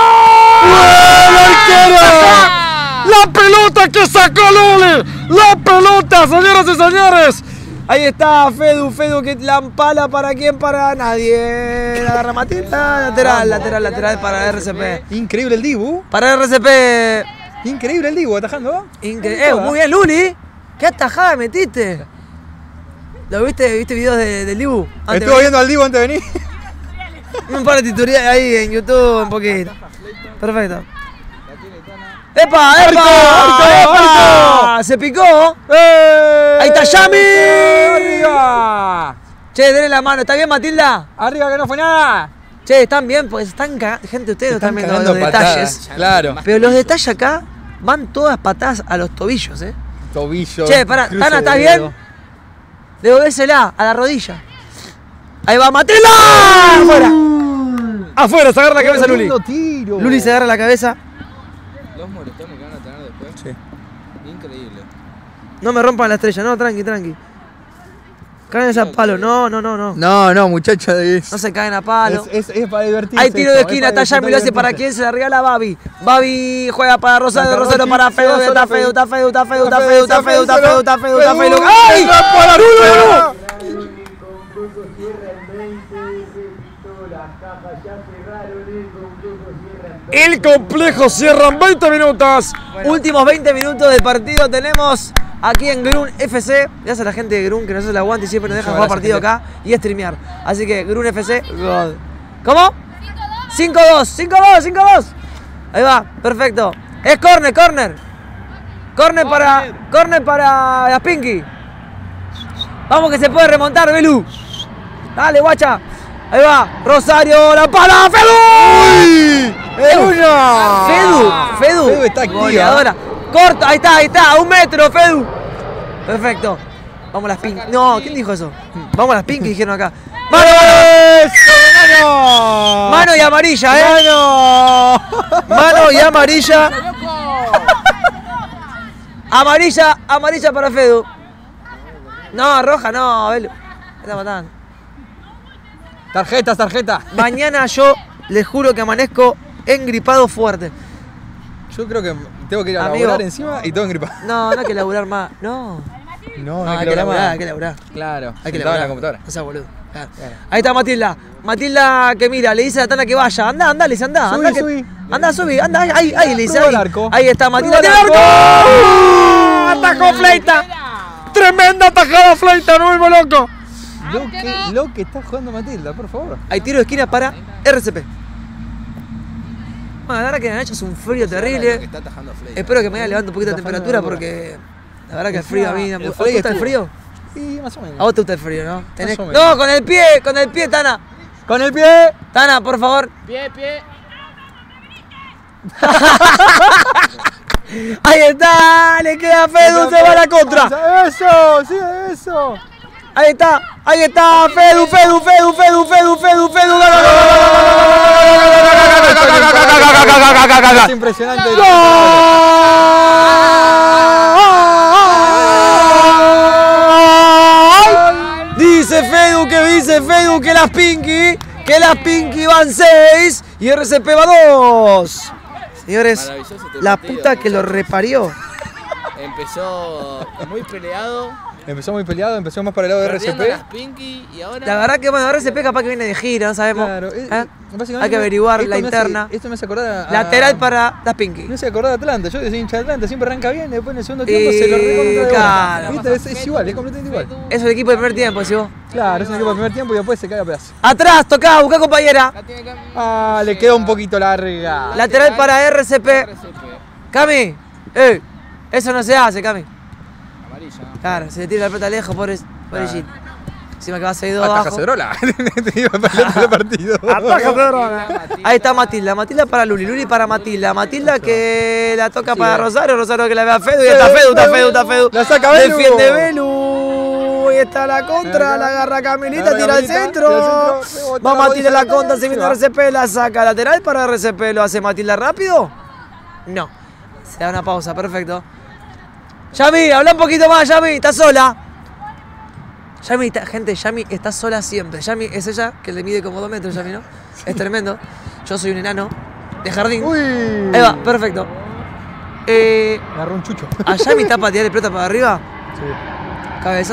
¡La pelota que sacó Luli! ¡La pelota, señoras y señores! Ahí está Fedu, Fedu que la empala para quién, para nadie. La agarra Matilda, lateral, lateral, lateral para R C P. Increíble el Dibu. Para R C P. Increíble el Dibu atajando. Increíble. Eh, muy bien, Luli. ¿Qué atajada metiste? ¿Lo viste? ¿Viste videos de, del Dibu? Estuve viendo al Dibu antes de venir. Un par de tutoriales ahí en YouTube, un poquito. Perfecto. ¡Epa, epa! ¡Arco, ¡Epa! ¡Se picó! ¡Eh! ¡Ahí está Yami! ¡Arriba! Che, denle la mano. ¿Está bien, Matilda? ¡Arriba que no fue nada! Che, ¿están bien? Pues están cagando. Gente, ustedes no están viendo los cagando patadas, detalles. Claro. Pero los detalles acá van todas patadas a los tobillos, ¿eh? Tobillo. Che, pará, cruce Tana, de ¿estás dedo. bien? Devolvésela a la rodilla. Ahí va Matilda. ¡Afuera! ¡Afuera! Se agarra la cabeza Luli. Tiro. Luli se agarra la cabeza. Los molestamos que van a tener después. Sí. Increíble. No me rompan la estrella, no, tranqui, tranqui. Caen a palo, no, no, no, no. No, no, muchacho. Es, No se caen a palo. es, es, es para divertirse. Hay tiro de esquina, está Yami, lo hace para quién, se la regala Babi. Babi juega para Rosario, Rosario para Feo, está Feo, está Feo, está Feo, está Feo, está Feo, está Feo, está Feo, está Feo. ¡Ay! ¡Para Luli! El complejo cierran veinte minutos. Últimos veinte minutos del partido tenemos aquí en Grun F C. Gracias a la gente de Grun que nos hace el aguante y siempre nos deja jugar partido acá y streamear. Así que Grun F C. God. ¿Cómo? cinco dos, cinco dos, cinco dos. Ahí va, perfecto. Es corner, corner. Corner para, corner para las Pinky. Vamos que se puede remontar, Belu. Dale, guacha. Ahí va, Rosario, la pala, Fedu. ¡Uno! Fedu, Fedu, Fedu está activa. goleadora. Corta, ahí está, ahí está, a un metro, Fedu. Perfecto. Vamos las Pinky. No, ¿quién dijo eso? Vamos las Pinky, dijeron acá. ¡Mano! ¡Mano! Mano y amarilla, ¿eh? ¡Mano! Mano y amarilla. Amarilla, amarilla para Fedu. No, roja no, Belu. Me está matando. Tarjetas, tarjeta. Mañana yo les juro que amanezco engripado fuerte. Yo creo que tengo que ir a Amigo. laburar encima y todo engripado. No, no hay que laburar más. No. No, No, hay que laburar, hay que laburar. Claro. Hay que sentado en laburar. la computadora. O sea, boludo. Claro. Ahí está Matilda. Matilda que mira, le dice a Tana que vaya. Anda, anda, le dice, anda. Subí, anda, que- subí. anda, subí. Anda, ahí, ahí, ahí, le dice. Prueba Ahí, el arco. ahí está Matilda. Prueba ¡Tiene el arco! ¡Atajó Fleita! ¡Tremenda atajada Fleita! ¡No vuelvo loco! Lo que, lo que está jugando Matilda, por favor. Hay tiro de esquina para R C P. Bueno, la verdad que en la noche es un frío Que terrible. está atajando Flay. Espero que mañana levante un poquito de Está temperatura frío, porque la verdad que el frío a mí... ¿A El vos Flay te gusta el estuvo. frío? Sí, más o menos. A vos te gusta el frío, ¿no? Tenés- o menos. No, con el pie, con el pie, Tana. Con el pie. Tana, por favor. Pie, pie. Ahí está, le queda Fedu, se va a la contra. Eso, sí, eso. Ahí está, ahí está, Fedu, Fedu, Fedu, Fedu, Fedu, Fedu, Fedu. Es impresionante. Dice Fedu que dice Fedu que las Pinky, que las Pinky van seis y R C P va dos. Señores, Maravilloso este la partido, puta que lo muchachos. reparió. Empezó muy peleado. Empezó muy peleado, empezó más para el lado de R C perdiendo P. las Pinky y ahora. La verdad que bueno, R C P capaz que viene de gira, no sabemos. Claro, eh, ¿Eh? básicamente Hay que averiguar esto la me hace- interna. esto me hace acordar a, a- Lateral para las Pinky. Me hace acordar a Atlanta. Yo que soy hincha de Atlanta, siempre arranca bien, después en el segundo tiempo se lo Y recontra de claro. ¿Viste? Es, es igual, es completamente igual. Es el equipo del primer tiempo, decís vos. Claro, es un equipo de primer tiempo y después se cae a pedazos. Atrás, tocá, buscá compañera. La tiene Cami. Ah, le queda un poquito larga. Lateral para R C P. R C P. Cami, eh, eso no se hace, Cami. Amarilla. Claro, se le tira la pelota lejos, pobre, pobre Gil. Encima que va seguido Ataja abajo. Cedrola. Te iba para el otro partido. Ahí está Matilda, Matilda para Luli, Luli para Matilda, Matilda que la toca para Rosario, Rosario que la ve a Fedu y está Fedu, está Fedu, está Fedu. La saca Belu. Defiende Belu. Ahí está la contra, la agarra Camilita, Agarra tira al Camilita, centro. tira al centro, rebota, Va la Matilda la bola, contra, se se viene va. R C P, la saca lateral para R C P, ¿lo hace Matilda rápido? No. Se da una pausa, perfecto. Yami, habla un poquito más, Yami, está sola. Yami, está- gente, Yami está sola siempre. Yami es ella que le mide como dos metros, Yami, ¿no? Es tremendo. Yo soy un enano de jardín. Uy. Ahí va, perfecto. Eh, Agarró un chucho. ¿A Yami está para tirar el pelota para arriba? Sí. Cabezazo.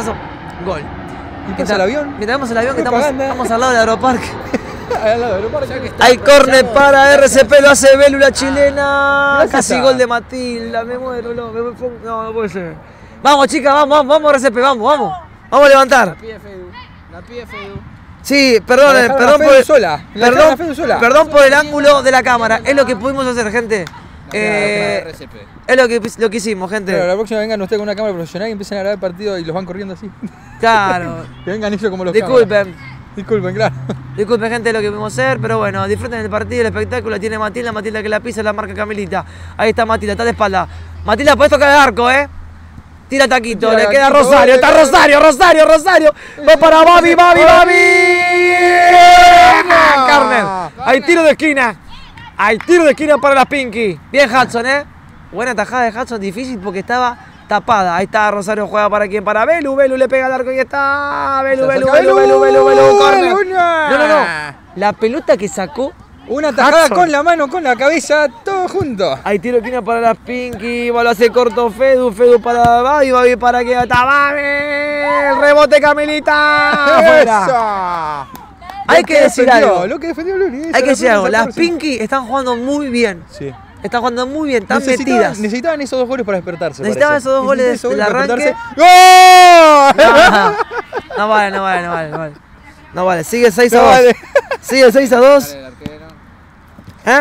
Gol. ¿Y pasa el avión? Mientras vemos el avión que estamos, Propaganda. estamos al lado del aeroparque. Al lado del aeroparque. Hay córner para R C P, lo hace Belu, la chilena. Gracias. Casi gol de Matilda, me muero, no, me pongo- no, no puede ser. Vamos, chicas, vamos, vamos, vamos R C P, vamos, vamos. Vamos a levantar. La pide Fedu. La pide Fedu. Sí, perdón, La eh, dejaron perdón a Fedu por el, sola. La dejaron perdón, a Fedu sola. perdón por el ángulo de la cámara. Es lo que pudimos hacer, gente. Eh, R C P. es lo que, lo que hicimos, gente. Claro, la próxima vengan ustedes con una cámara profesional y empiecen a grabar el partido y los van corriendo así. Claro. Que vengan ellos como los cámaras. Disculpen. Disculpen, claro. Disculpen, gente, lo que pudimos hacer, pero bueno, disfruten del partido, el espectáculo. Tiene Matilda, Matilda que la pisa, la marca Camilita. Ahí está Matilda, está de espalda. Matilda, podés tocar el arco, ¿eh? Tira taquito, Tira le queda taquito, Rosario, le está queda- Rosario, Rosario, Rosario. Va para Babi, Babi, Babi. Carner. Hay tiro de esquina. Hay tiro de esquina para las Pinky. Bien Hudson, ¿eh? Buena tajada de Hudson, difícil porque estaba tapada. Ahí está Rosario, juega para quién, para Belu. Belu le pega al arco y está. Belu, Se Belu, acerca Belu, Belu, Belu, Belu, corner. Luna. No, no, no. La pelota que sacó. Una tajada Hudson. con la mano, con la cabeza, todo junto. Hay tiro de esquina para las Pinky. Va, lo hace corto Fedu. Fedu para Babi. Babi para que está Babi. El rebote Camilita. Afuera. ¡Eso! Hay Lo que decir defendió, algo. Lo que defendió Luli. Hay que decir algo. Las Pinky están jugando muy bien. Sí. Están jugando muy bien. Están Necesitaban, metidas. necesitaban esos dos goles para despertarse. Necesitaban parece. esos dos goles Necesitaban del esos goles arranque. para despertarse. ¡Gol! No, no vale, no vale, no vale, no vale. No vale, sigue seis a No dos. vale. Sigue seis a dos. Dale, el arquero. ¿Eh?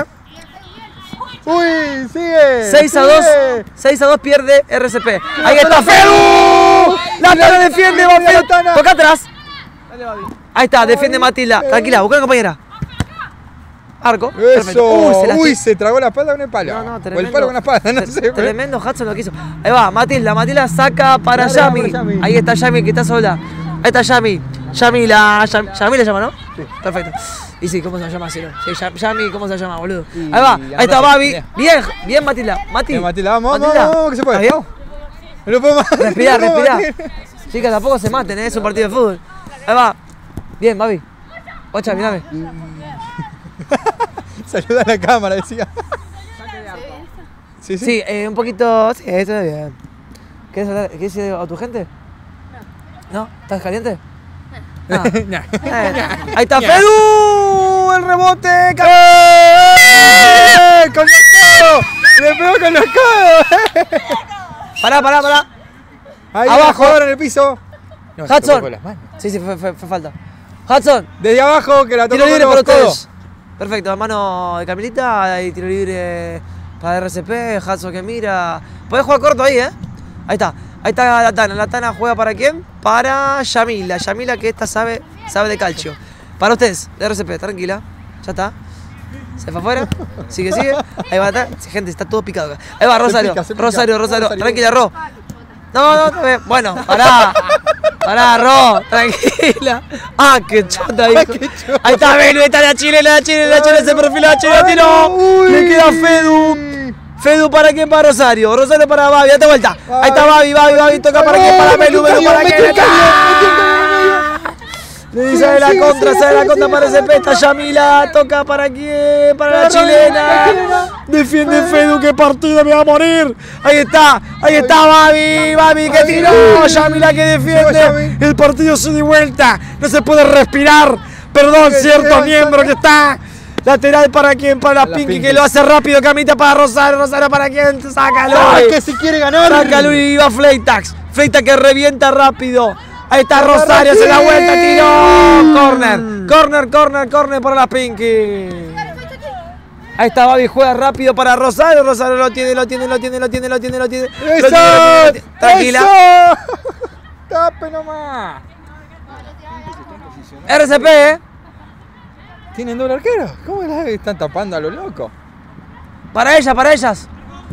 ¡Uy! ¡Sigue! seis a dos. sigue. seis a dos pierde R C P. Ahí está Fedu. La Tana defiende, va Fedu. Tana. Toca atrás. Ahí está, defiende Matilda. Tranquila, busca a la compañera. Arco. Perfecto. Eso. Uy, se lastimó. Uy, se tragó la espalda con el palo. No, no, O el tremendo. palo con la espalda, no sé. pero- Tremendo Hudson lo quiso. Ahí va, Matilda. Matilda saca para Dale, Yami. vamos, Yami. Ahí está Yami que está sola. Ahí está Yami. Yami la. Yami, Yami le llama, ¿no? Sí. Perfecto. Y sí, ¿cómo se llama? Sí, no. Sí, Yam- Yami, ¿cómo se llama, boludo? Y- Ahí va, y ahí está andate, Babi. mirá. Bien, bien, Matilda. Mati. Bien, Matilda, vamos, vamos, Matilda. vamos, que se puede. ¿Está bien? No lo puedo más. Respirá, No lo puedo respirá. más. Chicas, tampoco se maten, ¿eh? Es un partido de fútbol. Ahí va. Bien, Babi. Ocha, mirame. Saluda a la cámara, decía. Sí, sí. Sí, eh, un poquito. Sí, eso está bien. ¿Quieres hablar- ¿Quieres ir a tu gente? No. ¿Estás caliente? Ah. Nah. Eh, Ahí está Fedu, el rebote. ¡Eh! ¡Con los codos! ¡Le pegó con los codos! Pará, pará, pará. Ahí Abajo. abajo, en el piso. No, se Hudson. tocó con las manos. Sí, sí, fue, fue- fue falta. Hudson, Desde abajo, que la tocó tiro con libre para los codos. ustedes. Perfecto, la mano de Camilita y tiro libre para R C P. Hudson que mira. Podés jugar corto ahí, ¿eh? Ahí está. Ahí está la Tana. La Tana juega para quién? Para Yamila. Yamila que esta sabe, sabe de calcio. Para ustedes, de R C P, tranquila. Ya está. Se fue afuera. Sigue, sigue. Ahí va, está. Sí, gente, está todo picado acá. Ahí va, Rosario. pica, se pica. Rosario, Rosario. Rosario. Tranquila, Ro. No, no, está bien. Bueno, pará. Pará, Ro. Tranquila. Ah, qué chota, hijo. qué chota. Ahí está Belu, ahí está la chilena, la chilena, la chilena, se perfila la chilena, tiró. Uy. Le queda Fedu. Fedu para quién, para Rosario. Rosario para Babi, date vuelta. Ahí está Babi, Babi, Babi, toca para quién, para Belu, Belu para quién. Le dice de la contra, sale la contra para ese pesta, Yamila, toca para quién, para la chilena. Defiende Fedu, qué partido, me va a morir. Ahí está, ahí está Babi, Babi que tiró, Yamila que defiende. El partido se dio vuelta, no se puede respirar. Perdón, cierto miembro que está. Lateral para quién, para la La Pinky, Pinky. que lo hace rápido, Camita para Rosario, Rosario para quién, sácalo. Ay, que si quiere ganar. Sácalo y va Fleitax. Fleitax que revienta rápido. Ahí está Rosario, se da vuelta, tiró. Corner, corner, corner, corner para la Pinky. Ahí está Babi, juega rápido para Rosario. Rosario lo tiene, lo tiene, lo tiene, lo tiene, lo tiene, lo tiene. Lo tiene, lo ¡Eso! tiene, lo tiene. Tranquila. ¡Eso! ¡Tape nomás! R C P, ¿eh? ¿Tienen doble arquero? ¿Cómo la están tapando a lo loco? Para ellas, para ellas.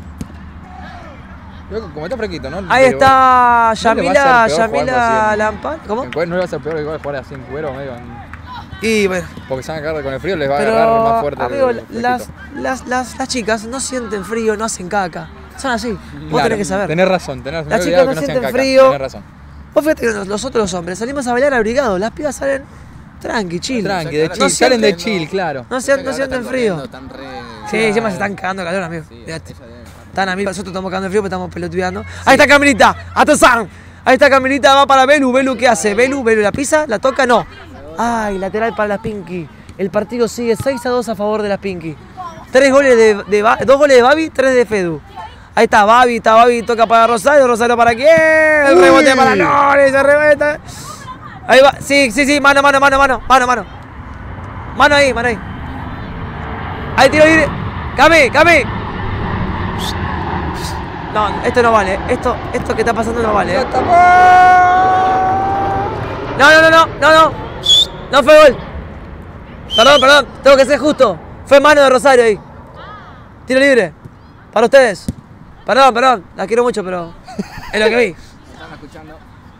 Loco, como está fresquito, ¿no? Ahí Pero- está ¿no le va a Yamila, ser peor jugando Yamila así en- Lampard. ¿Cómo? En cuero no le va a ser peor igual jugar así en cuero, medio en- Y bueno. porque se van a agarrar con el frío, les va a Pero, agarrar más fuerte. amigo, el fresquito. las, las, las, las chicas no sienten frío, no hacen caca. Son así. Vos Claro, tenés que saber. Tenés razón, tenés razón. Las me chicas había no olvidado que sienten sean caca, frío. Tenés razón. Vos fíjate que nosotros los hombres salimos a bailar abrigados, las pibas salen tranqui, chill. Tranqui, de No chill, salen de sienten- chill, claro. No, se, no sienten frío. Están re... Sí, encima se están cagando de calor, amigo. Sí, Fíjate. ella debe estar- Están amigos, nosotros estamos cagando de frío, pero estamos pelotudeando. Ahí está Camilita, atención. Ahí está Camilita, va para Belu. Belu, ¿qué hace? Belu, Belu la pisa, la toca, no. Ay, lateral para las Pinky. El partido sigue seis a dos a favor de las Pinky. Tres goles de, de, dos goles de Babi, tres de Fedu. Ahí está Babi, está Babi, toca para Rosario. Rosario para quién. El rebote para Lore, se rebota. Ahí va, sí, sí, sí, mano, mano, mano, mano, mano, mano. Mano ahí, mano ahí. Ahí tiro libre. Cami, Cami. No, esto no vale. Esto, esto que está pasando no vale. ¿eh? No, no, no, no, no, no. No fue gol. Perdón, perdón. Tengo que ser justo. Fue mano de Rosario ahí. Tiro libre. Para ustedes. Perdón, perdón. La quiero mucho, pero es lo que vi. Están escuchando.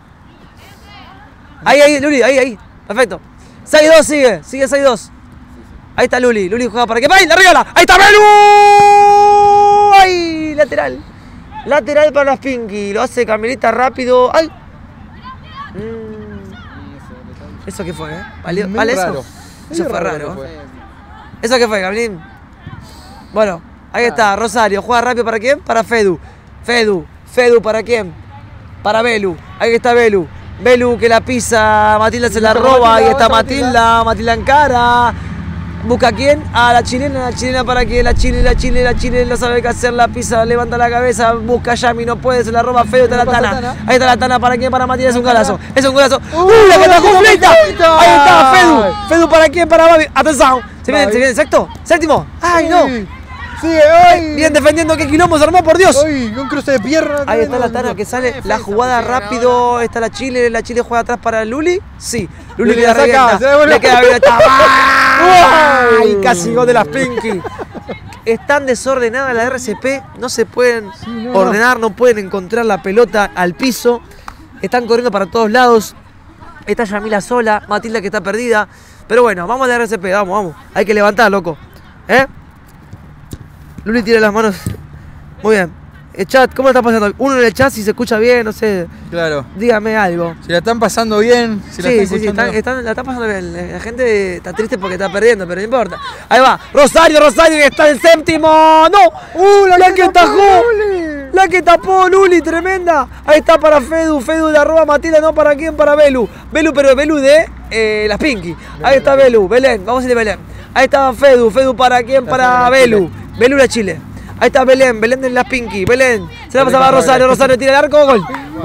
Ahí, ahí, Luli, ahí, ahí. Perfecto. seis dos sigue. Sigue seis dos. Ahí está Luli. Luli juega para que. ¡Ay! ¡La regala! ¡Ahí está Belu! ¡Ay! Lateral. Lateral para las Pinky. Lo hace Camilita rápido. ¡Ay! Mm. ¿Eso qué fue, eh? ¿Vale, ¿vale eso? Eso fue raro. Fue. ¿Eso qué fue, Gablín? Bueno, ahí está. Rosario. Juega rápido para quién? Para Fedu. Fedu. Fedu para quién? Para Belu. Ahí está Belu. Belu que la pisa. Matilda se la roba. Ahí está Matilda. Matilda encara. ¿Busca a quién? A la chilena, la chilena para que la chilena, la chilena, la chilena no sabe qué hacer, la pisa, levanta la cabeza, busca a Yami, no puede, se la roba feo, está la Tana. Ahí está la Tana, ¿para quién? Para Matías, es un golazo, es un golazo. ¡Uh, la que atajó Fleita! Ahí está, Fedu, Fedu ¿para quién? Para Babi, atención, se viene, se viene, sexto, séptimo, ¡ay no! Sigue, ¡ay! Bien defendiendo, qué quilombo se armó, por Dios. ¡Ay! Un cruce de pierna. Ahí está la Tana que sale, la jugada rápido, está la Chile, la Chile juega atrás para Luli, sí. Luli, Luli la saca, le queda bien, está. ¡Ay! Casi gol de las Pinky. Están desordenadas las R C P, no se pueden sí, no, ordenar, no pueden encontrar la pelota al piso. Están corriendo para todos lados. Está Yamila sola, Matilda que está perdida. Pero bueno, vamos a la R C P, vamos, vamos. Hay que levantar, loco. ¿Eh? Luli tira las manos. Muy bien. El chat, ¿cómo está pasando? Uno en el chat si se escucha bien, no sé. Claro. Dígame algo. Si la están pasando bien, si la sí, están sí, sí, escuchando. están, están, la están pasando bien. La gente está triste porque está perdiendo, pero no importa. Ahí va. Rosario, Rosario que está en séptimo. ¡No! ¡Uh! La, la que, que tapó Luli. La que tapó Luli, tremenda. Ahí está para Fedu. Fedu de arroba Matilda, no para quién, para Belu. Belu, pero Belu de eh, las Pinky. Ahí está Belu. Belén, vamos a decirle Belén. Ahí está Fedu. Fedu para quién, para Belu. Belu la Chile. Ahí está Belén, Belén de las Pinky, Belén. Se la pasaba a Rosario, Rosario tira el arco, gol.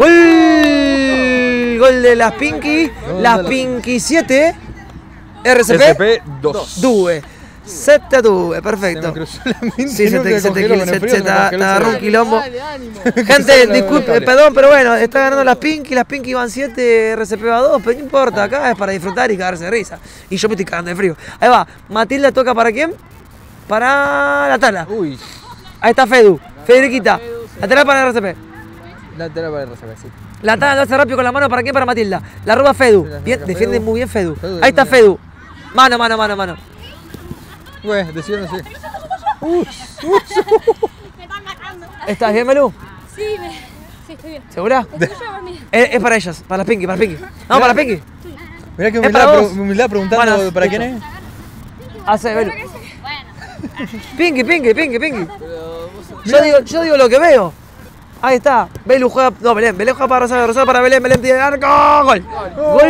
Gol. Gol de las Pinky. Las Pinky siete. R C P, R C P dos. Due. siete a dos, perfecto. Sí, se te, se te, se te, te agarró un quilombo. Gente, disculpe, perdón, pero bueno, está ganando las Pinky, las Pinky van siete, R C P va dos, pero no importa, acá es para disfrutar y cagarse de risa. Y yo me estoy cagando de frío. Ahí va, Matilda toca para quién? Para la Tala. Uy. Ahí está Fedu, Federiquita. Lateral para el R C P. Lateral para el R C P, sí. La Tana lo hace rápido con la mano, ¿para quién? Para Matilda. La roba Fedu. Bien, defiende muy bien Fedu. Ahí está Fedu. Mano, mano, mano, mano. Güey, decían así. Me están matando. ¿Estás bien, Belu? Sí, me... sí, estoy bien. ¿Segura? Estoy yo por mí. Es, es para ellas, para las Pinky, para las Pinky. Vamos, para las Pinky. Mirá que Es humildad, para pre- vos. humildad preguntando Bueno, para listo. quién es. Hace Belu. Pinky, Pinky, Pinky, Pinky. Yo digo, yo digo lo que veo. Ahí está. Belu juega. No, Belén. Belén juega para Rosario. Rosario para Belén. Belén tiene el arco. Gol. Gol.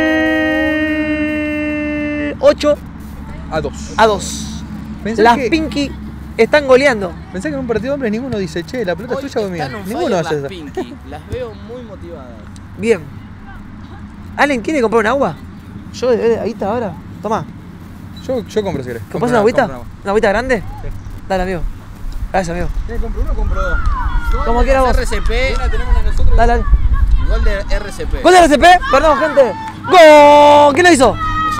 ocho A dos. a dos. Pensá Las que, Pinky están goleando. pensá que en un partido de hombres ninguno dice, che, la pelota es tuya o mía. Están on Ninguno fire hace las eso. Pinky. Las veo muy motivadas. Bien. ¿Alguien quiere comprar un agua? Yo, eh, ahí está ahora. Toma. Yo, yo compro si querés. ¿Compras una agüita? ¿Una agüita grande? Dale, amigo. Gracias, amigo. ¿Compro uno o compro dos? Como quieras vos. R C P. Dale, dale. Gol de R C P. Gol de R C P. Perdón, gente. ¡Gol! ¿Quién lo hizo?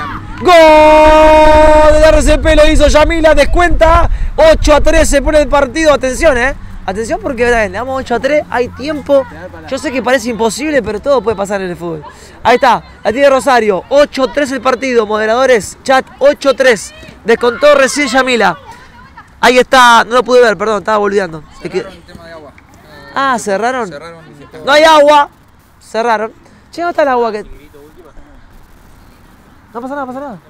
¡Gol! De R C P lo hizo Yamila. Descuenta. ocho a tres se pone el partido. Atención, eh. Atención porque le damos ocho a tres. Hay tiempo. Yo sé que parece imposible, pero todo puede pasar en el fútbol. Ahí está. La tiene Rosario. ocho a tres el partido. Moderadores. Chat ocho a tres. Descontó recién Yamila. Ahí está. No lo pude ver, perdón. Estaba volviendo. Cerraron el tema de agua. Ah, cerraron. Cerraron el No hay agua. Cerraron. Che, ¿dónde está el agua? Que... No pasa nada, no pasa nada.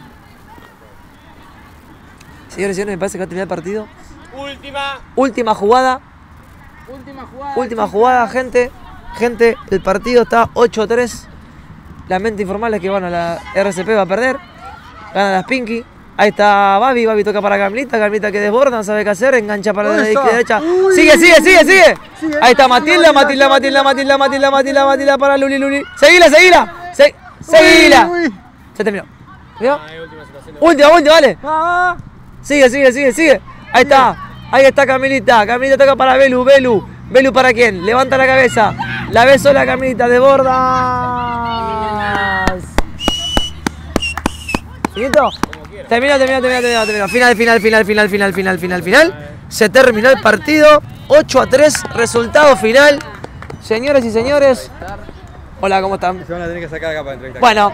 Señores y señores, me parece que va a terminar el partido. Última. Última jugada. Última jugada. Última jugada, gente. Gente, el partido está ocho a tres. La mente informal es que, bueno, la R C P va a perder. Gana las Pinky. Ahí está Babi, Babi toca para Carlita, Carlita que desborda, no sabe qué hacer, engancha para la derecha. Sigue, sigue, sigue, sigue. Ahí está Matilda, Matilda, Matilda, Matilda, Matilda, Matilda, Matilda para Luli, Luli. Seguila, seguila. Se, seguila. Se terminó. ¿Vio? Última, última, vale. Sigue, sigue, sigue, sigue. Ahí está. Ahí está Camilita. Camilita toca para Belu, Belu. Belu para quién. Levanta la cabeza. La ve sola Camilita, desborda. ¿Listo? Termina, termina, termina, termina, termina. Final, final, final, final, final, final, final, final. Se terminó el partido. ocho a tres, resultado final. Señores y señores. Hola, ¿cómo están? Se van a tener que sacar acá para entrevistar. Bueno,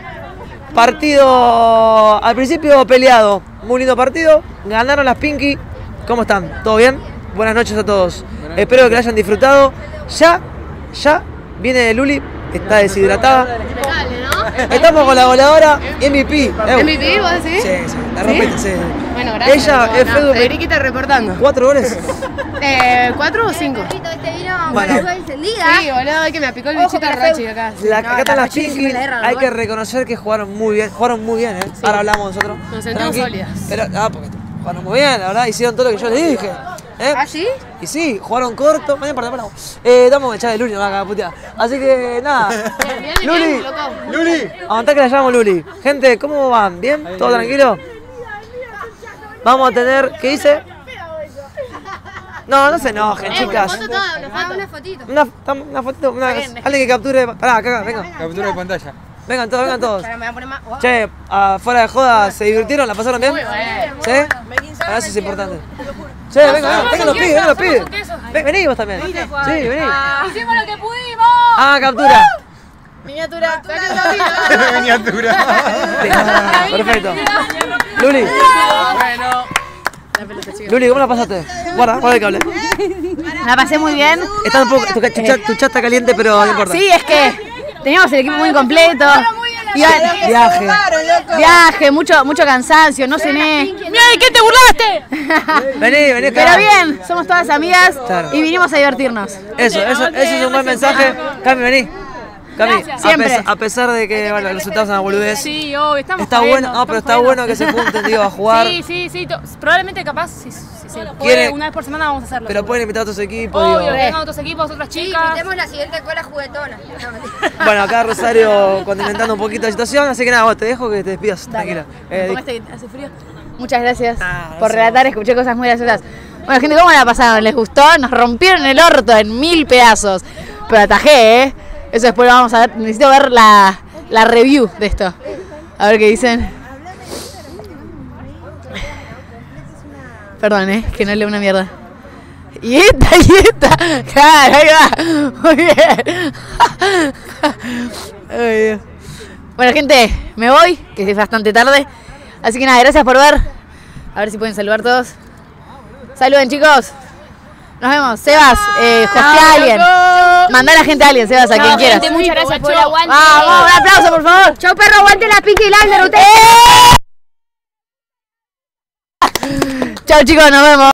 partido al principio peleado. Muy lindo partido. Ganaron las Pinky. ¿Cómo están? ¿Todo bien? Buenas noches a todos. Espero que lo hayan disfrutado. Ya, ya viene Luli, que está deshidratada. Estamos con la goleadora M V P. ¿M V P vos decís? Sí, sí, la rompiste, sí. Bueno, gracias. Ella es Fedu. Federiquita reportando. ¿Cuatro goles? Eh, ¿Cuatro o cinco? Bueno. Sí, boludo, que me picó el bichito Rochi acá. La, acá están las Pinky. Hay que reconocer que jugaron muy bien. Jugaron muy bien, ¿eh? Ahora hablamos nosotros. Nos sentimos Tranqui. sólidas. Pero, ah, porque jugaron muy bien, la verdad. Hicieron todo lo que yo les dije. ¿Eh? ¿Ah, sí? Y sí, jugaron corto. Mañana para vos. Eh, damos a echar de Luli, no va a cagar puteada. Así que nada. Luli, Luli. aguantá que la llamo Luli. Gente, ¿cómo van? ¿Bien? ¿Todo tranquilo? Vamos a tener. ¿Qué dice? No, no se enojen, chicas. Una fotito. Una, una fotito, una, alguien que capture. Pará, acá, acá, venga. Captura de pantalla. Vengan todos, vengan todos. Ahora me voy a poner más. Che, afuera de joda, ¿se divirtieron? ¿La pasaron bien? Muy bueno. ¿Sí? Ah, eso es importante. Che, vengan, vengan, vengan los pibes, vengan los pibes. Ven, vení vos también. Sí, vení. Hicimos lo que pudimos. Ah, captura. Miniatura. Miniatura. Perfecto. Luli. Bueno. Luli, ¿cómo la pasaste? Guarda, guarda el cable. La pasé muy bien. Está un poco, tu, tu, chat, tu chat está caliente, pero no importa. Sí, es que teníamos el equipo muy completo. Iba- Viaje. Viaje, mucho, mucho cansancio, no cené. Mira, ¿de qué te burlaste? Vení, vení acá. Pero bien, somos todas amigas Claro. y vinimos a divertirnos. Eso, eso, eso es un buen mensaje. Cami, vení. Cami, Gracias. a, Siempre. pes- a pesar de que bueno, los resultados son una boludez, Sí, obvio, estamos está jodiendo, bueno, no, pero estamos está bueno que se junten, digo, a jugar. Sí, sí, sí. to- Probablemente capaz, si, si se ¿Quiere- puede, una vez por semana vamos a hacerlo. Pero pueden invitar a otros equipos, Obvio, digo. vengan otros equipos, otras chicas. la siguiente escuela juguetona. Bueno, acá Rosario condimentando un poquito la situación, así que nada, vos te dejo que te despidas, tranquila. Eh, ¿Cómo este hace frío? Muchas gracias Ah, por eso. relatar, escuché cosas muy graciosas. Bueno, gente, ¿cómo la pasaron? ¿Les gustó? Nos rompieron el orto en mil pedazos. Pero atajé, ¿eh? Eso después lo vamos a ver. Necesito ver la, la review de esto. A ver qué dicen. Perdón, ¿eh? Que no leo una mierda. Y esta, y esta. Claro, ahí va. Muy bien. Ay, Dios. Bueno, gente, me voy, que es bastante tarde. Así que nada, gracias por ver. A ver si pueden saludar todos. Saluden, chicos. Nos vemos. Sebas, eh, hostea a alguien. Mandá a la gente a alguien, Sebas, a quien quieras. Muchas gracias por el aguante. Vamos, un aplauso, por favor. Chau, perro, aguante la Pinky Lander, ustedes. Chao, chicos, nos vemos.